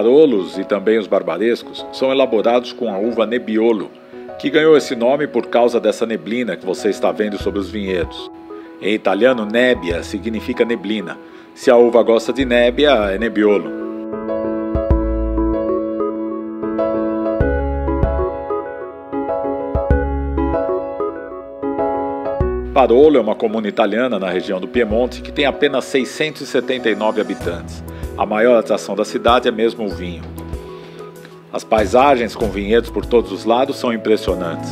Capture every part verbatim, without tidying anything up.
Barolos e também os barbarescos são elaborados com a uva Nebbiolo, que ganhou esse nome por causa dessa neblina que você está vendo sobre os vinhedos. Em italiano, nebbia significa neblina. Se a uva gosta de nébbia, é Nebbiolo. Barolo é uma comuna italiana na região do Piemonte que tem apenas seiscentos e setenta e nove habitantes. A maior atração da cidade é mesmo o vinho. As paisagens com vinhedos por todos os lados são impressionantes.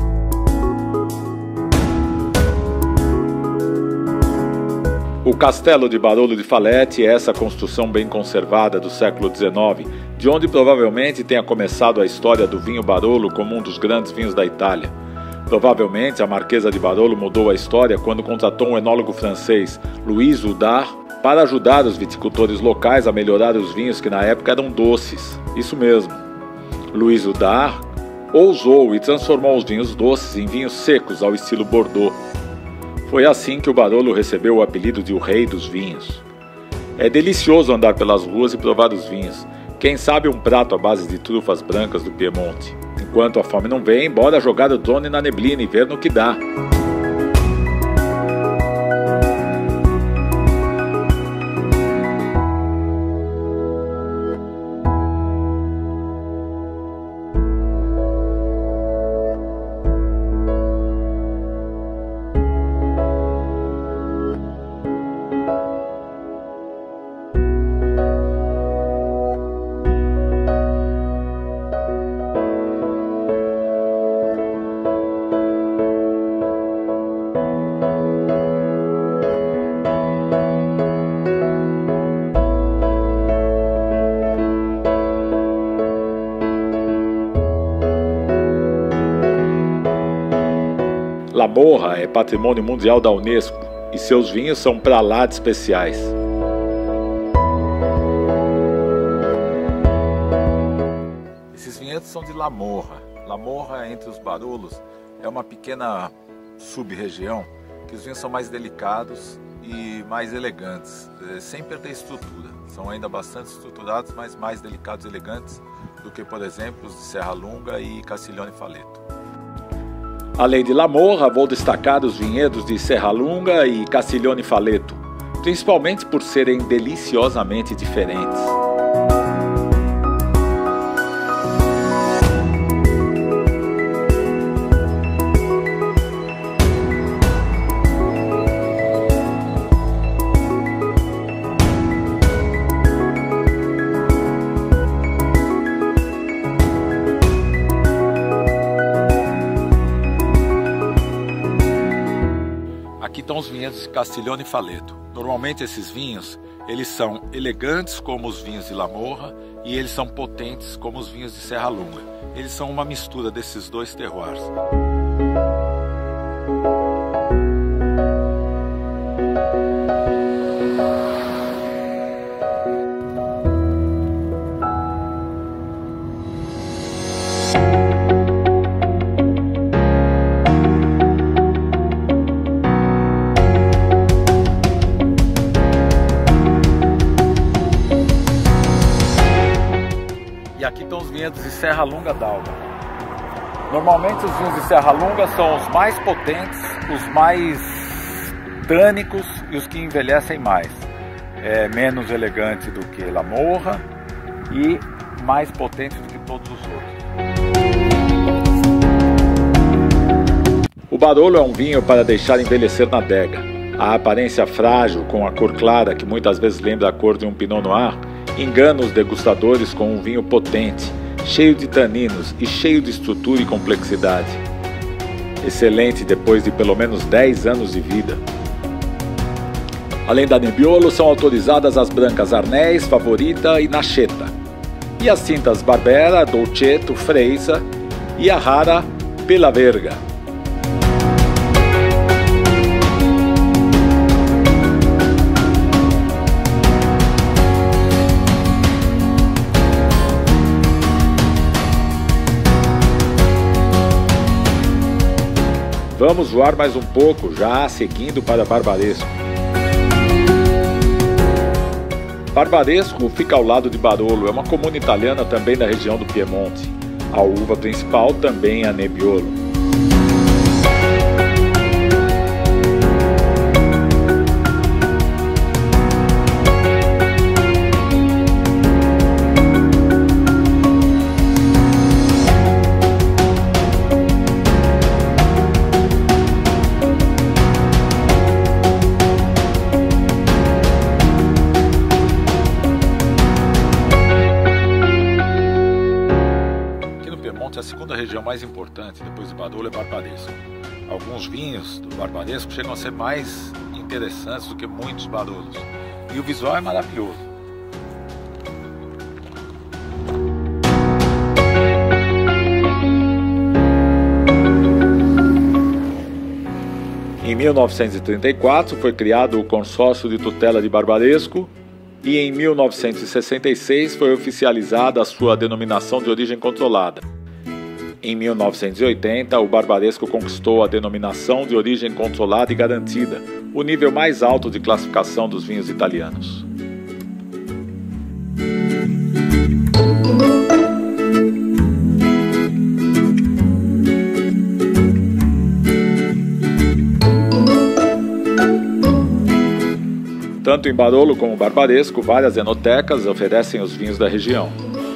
O Castelo de Barolo de Faletti é essa construção bem conservada do século dezenove, de onde provavelmente tenha começado a história do vinho Barolo como um dos grandes vinhos da Itália. Provavelmente a Marquesa de Barolo mudou a história quando contratou um enólogo francês, Louis Oudard, para ajudar os viticultores locais a melhorar os vinhos que na época eram doces. Isso mesmo. Louis Oudard ousou e transformou os vinhos doces em vinhos secos ao estilo Bordeaux. Foi assim que o Barolo recebeu o apelido de o Rei dos Vinhos. É delicioso andar pelas ruas e provar os vinhos. Quem sabe um prato à base de trufas brancas do Piemonte. Enquanto a fome não vem, bora jogar o drone na neblina e ver no que dá. La Morra é patrimônio mundial da Unesco e seus vinhos são pra lá de especiais. Esses vinhedos são de La Morra. La Morra, entre os Barolos, é uma pequena sub-região que os vinhos são mais delicados e mais elegantes, sem perder estrutura. São ainda bastante estruturados, mas mais delicados e elegantes do que, por exemplo, os de Serralunga e Castiglione Faleto. Além de La Morra, vou destacar os vinhedos de Serralunga e Castiglione Faleto, principalmente por serem deliciosamente diferentes. Aqui estão os vinhedos de Castiglione Faleto. Normalmente esses vinhos, eles são elegantes como os vinhos de La Morra e eles são potentes como os vinhos de Serralunga. Eles são uma mistura desses dois terroirs. E aqui estão os vinhedos de Serralunga d'Alba. Normalmente os vinhos de Serralunga são os mais potentes, os mais tânicos e os que envelhecem mais. É menos elegante do que La Morra e mais potente do que todos os outros. O Barolo é um vinho para deixar envelhecer na adega. A aparência frágil, com a cor clara, que muitas vezes lembra a cor de um Pinot Noir, engana os degustadores com um vinho potente, cheio de taninos e cheio de estrutura e complexidade. Excelente depois de pelo menos dez anos de vida. Além da Nebbiolo, são autorizadas as brancas Arnés, Favorita e Nascetta, e as tintas Barbera, Dolcetto, Freisa e a rara Pela Verga. Vamos voar mais um pouco, já seguindo para Barbaresco. Barbaresco fica ao lado de Barolo, é uma comuna italiana também da região do Piemonte. A uva principal também é a Nebbiolo. A segunda região mais importante depois de Barolo é Barbaresco. Alguns vinhos do Barbaresco chegam a ser mais interessantes do que muitos Barolos. E o visual é maravilhoso. Em mil novecentos e trinta e quatro foi criado o Consórcio de Tutela de Barbaresco e em mil novecentos e sessenta e seis foi oficializada a sua denominação de origem controlada. Em mil novecentos e oitenta, o Barbaresco conquistou a denominação de origem controlada e garantida, o nível mais alto de classificação dos vinhos italianos. Tanto em Barolo como Barbaresco, várias enotecas oferecem os vinhos da região.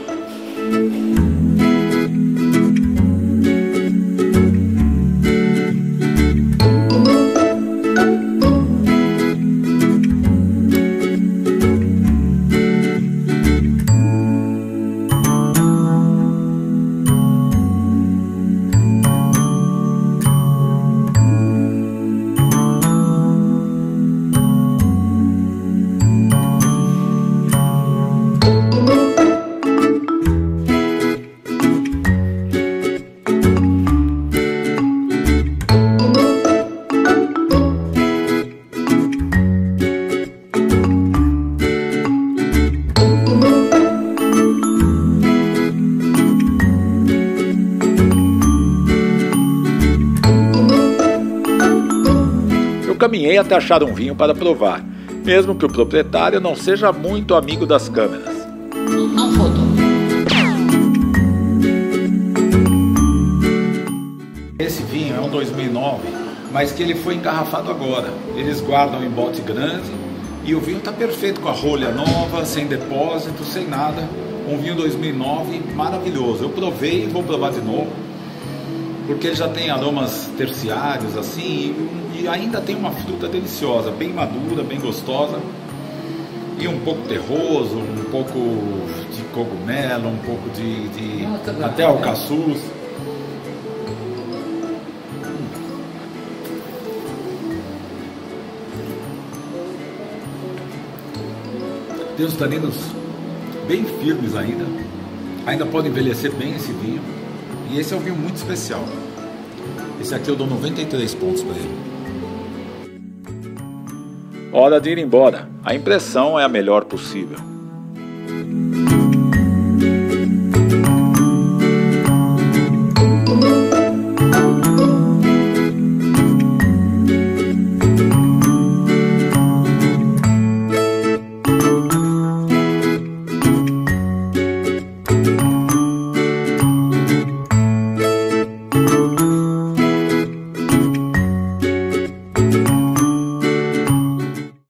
Caminhei até achar um vinho para provar, mesmo que o proprietário não seja muito amigo das câmeras. Não foto. Esse vinho é um dois mil e nove, mas que ele foi engarrafado agora. Eles guardam em bote grande e o vinho está perfeito, com a rolha nova, sem depósito, sem nada. Um vinho dois mil e nove maravilhoso. Eu provei e vou provar de novo, porque ele já tem aromas terciários assim, e ainda tem uma fruta deliciosa, bem madura, bem gostosa, e um pouco terroso, um pouco de cogumelo, um pouco de, de Nossa, até alcaçuz. Tem os taninos bem firmes ainda, ainda pode envelhecer bem esse vinho, e esse é um vinho muito especial. Esse aqui eu dou noventa e três pontos para ele. Hora de ir embora. A impressão é a melhor possível.